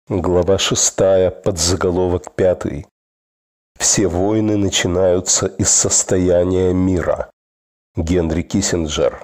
Глава 6, подзаголовок 5. Все войны начинаются из состояния мира. Генри Киссинджер.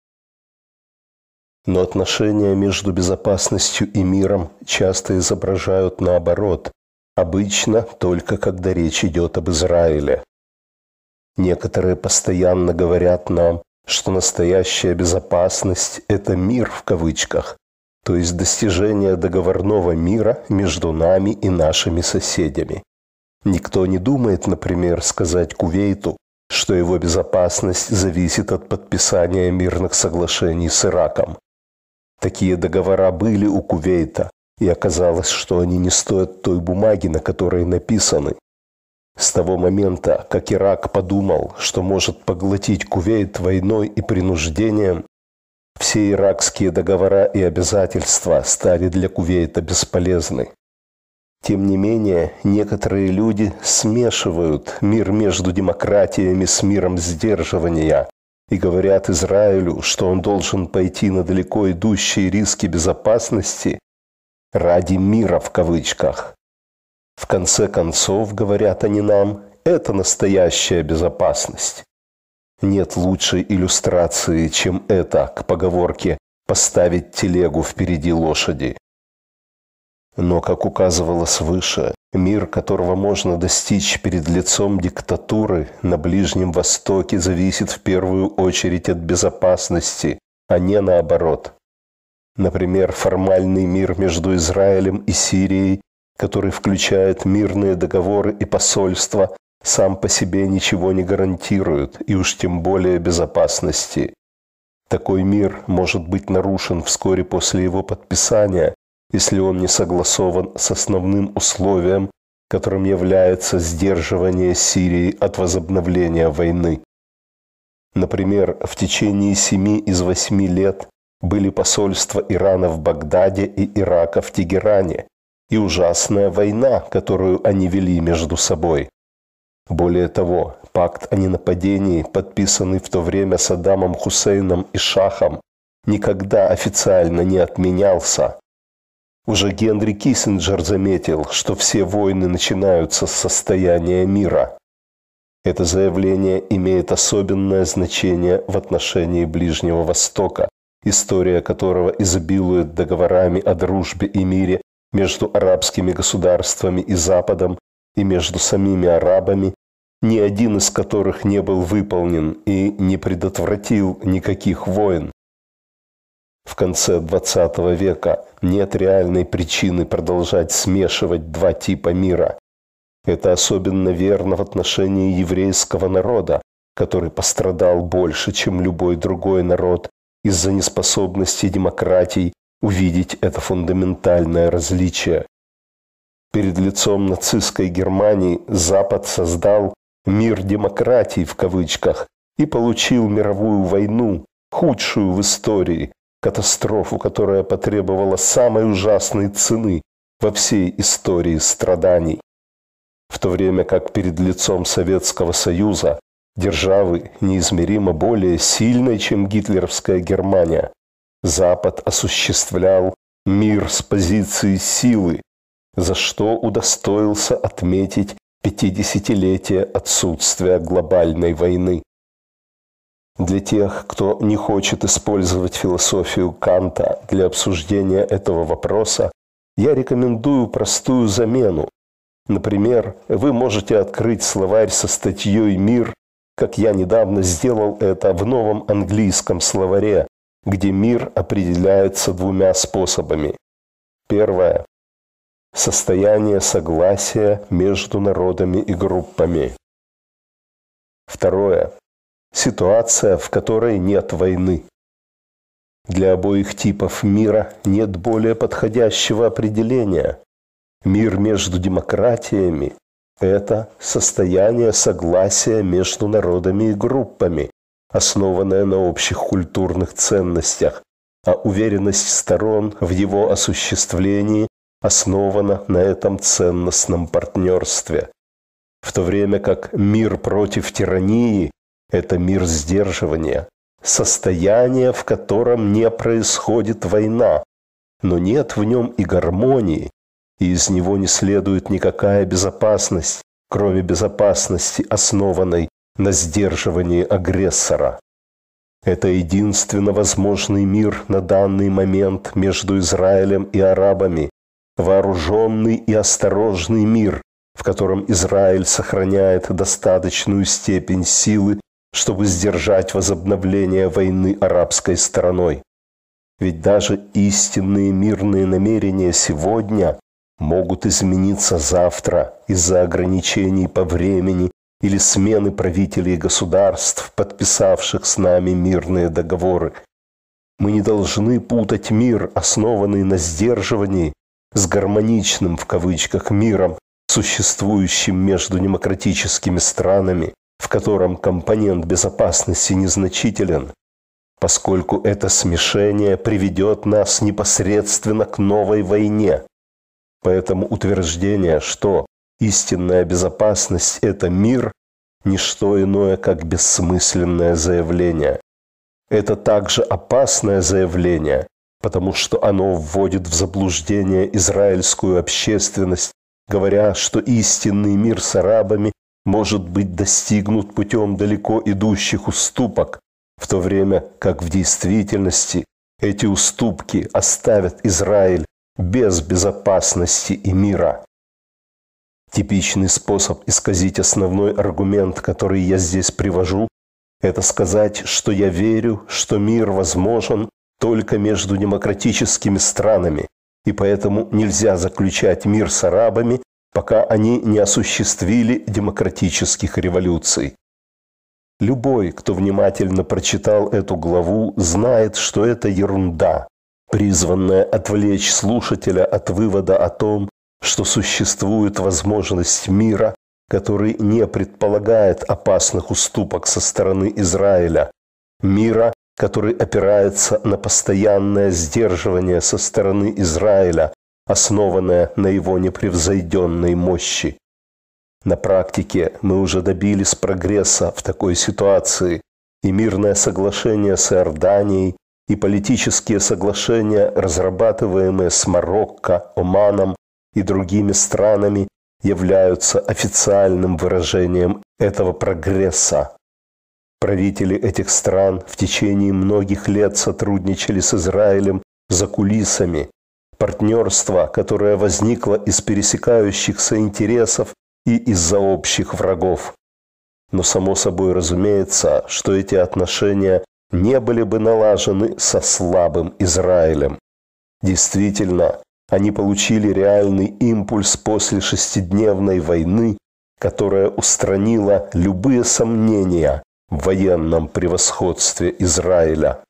Но отношения между безопасностью и миром часто изображают наоборот, обычно только когда речь идет об Израиле. Некоторые постоянно говорят нам, что настоящая безопасность – это «мир» в кавычках, то есть достижение договорного мира между нами и нашими соседями. Никто не думает, например, сказать Кувейту, что его безопасность зависит от подписания мирных соглашений с Ираком. Такие договора были у Кувейта, и оказалось, что они не стоят той бумаги, на которой написаны. С того момента, как Ирак подумал, что может поглотить Кувейт войной и принуждением, все иракские договора и обязательства стали для Кувейта бесполезны. Тем не менее, некоторые люди смешивают мир между демократиями с миром сдерживания и говорят Израилю, что он должен пойти на далеко идущие риски безопасности ради «мира» в кавычках. В конце концов, говорят они нам, это настоящая безопасность. Нет лучшей иллюстрации, чем это к поговорке «поставить телегу впереди лошади». Но, как указывалось выше, мир, которого можно достичь перед лицом диктатуры на Ближнем Востоке, зависит в первую очередь от безопасности, а не наоборот. Например, формальный мир между Израилем и Сирией, который включает мирные договоры и посольства, сам по себе ничего не гарантирует, и уж тем более безопасности. Такой мир может быть нарушен вскоре после его подписания, если он не согласован с основным условием, которым является сдерживание Сирии от возобновления войны. Например, в течение 7 из 8 лет были посольства Ирана в Багдаде и Ирака в Тегеране, и ужасная война, которую они вели между собой. Более того, пакт о ненападении, подписанный в то время Саддамом Хусейном и Шахом, никогда официально не отменялся. Уже Генри Киссинджер заметил, что все войны начинаются с состояния мира. Это заявление имеет особенное значение в отношении Ближнего Востока, история которого изобилует договорами о дружбе и мире между арабскими государствами и Западом и между самими арабами, ни один из которых не был выполнен и не предотвратил никаких войн. В конце XX века нет реальной причины продолжать смешивать два типа мира. Это особенно верно в отношении еврейского народа, который пострадал больше, чем любой другой народ, из-за неспособности демократий увидеть это фундаментальное различие. Перед лицом нацистской Германии Запад создал «мир демократий» в кавычках и получил мировую войну, худшую в истории, катастрофу, которая потребовала самой ужасной цены во всей истории страданий. В то время как перед лицом Советского Союза, державы неизмеримо более сильной, чем гитлеровская Германия, Запад осуществлял мир с позиции силы, за что удостоился отметить 50-летие отсутствия глобальной войны. Для тех, кто не хочет использовать философию Канта для обсуждения этого вопроса, я рекомендую простую замену. Например, вы можете открыть словарь со статьей «Мир», как я недавно сделал это в новом английском словаре, где мир определяется двумя способами. Первое – состояние согласия между народами и группами. Второе – ситуация, в которой нет войны. Для обоих типов мира нет более подходящего определения. Мир между демократиями – это состояние согласия между народами и группами, основанное на общих культурных ценностях, а уверенность сторон в его осуществлении основана на этом ценностном партнерстве. В то время как мир против тирании – это мир сдерживания, состояние, в котором не происходит война, но нет в нем и гармонии, и из него не следует никакая безопасность, кроме безопасности, основанной на сдерживании агрессора. Это единственно возможный мир на данный момент между Израилем и арабами, вооруженный и осторожный мир, в котором Израиль сохраняет достаточную степень силы, чтобы сдержать возобновление войны арабской стороной. Ведь даже истинные мирные намерения сегодня могут измениться завтра из-за ограничений по времени или смены правителей государств, подписавших с нами мирные договоры. Мы не должны путать мир, основанный на сдерживании, с гармоничным в кавычках миром, существующим между демократическими странами, в котором компонент безопасности незначителен, поскольку это смешение приведет нас непосредственно к новой войне. Поэтому утверждение, что истинная безопасность – это мир, не что иное, как бессмысленное заявление. Это также опасное заявление, потому что оно вводит в заблуждение израильскую общественность, говоря, что истинный мир с арабами может быть достигнут путем далеко идущих уступок, в то время как в действительности эти уступки оставят Израиль без безопасности и мира. Типичный способ исказить основной аргумент, который я здесь привожу, это сказать, что я верю, что мир возможен только между демократическими странами, и поэтому нельзя заключать мир с арабами, пока они не осуществили демократических революций. Любой, кто внимательно прочитал эту главу, знает, что это ерунда, призванная отвлечь слушателя от вывода о том, что существует возможность мира, который не предполагает опасных уступок со стороны Израиля, мира, который опирается на постоянное сдерживание со стороны Израиля, основанное на его непревзойденной мощи. На практике мы уже добились прогресса в такой ситуации, и мирное соглашение с Иорданией, и политические соглашения, разрабатываемые с Марокко, Оманом и другими странами, являются официальным выражением этого прогресса. Правители этих стран в течение многих лет сотрудничали с Израилем за кулисами. Партнерство, которое возникло из пересекающихся интересов и из-за общих врагов. Но само собой разумеется, что эти отношения не были бы налажены со слабым Израилем. Действительно, они получили реальный импульс после шестидневной войны, которая устранила любые сомнения в военном превосходстве Израиля.